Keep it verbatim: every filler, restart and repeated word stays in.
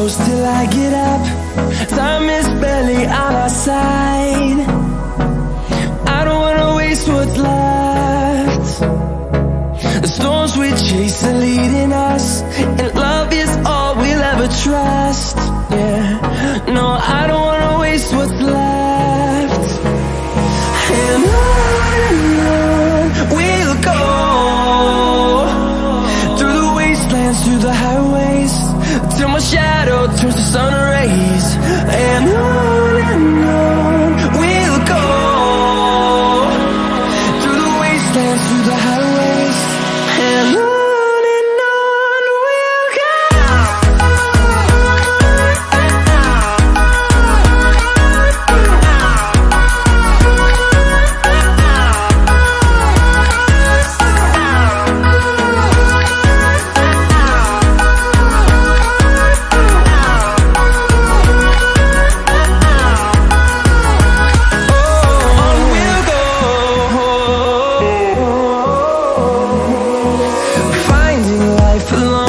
close till I get up. Time is barely on our side. I don't wanna waste what's left. The storms we chase are leading us, and love is all we'll ever trust. Yeah, no, I don't wanna waste what's left. And on and on we'll go, through the wastelands, through the highways, till my shadow turns to sun rays. And on and on we'll go, through the wastelands, through the highways, and on. Along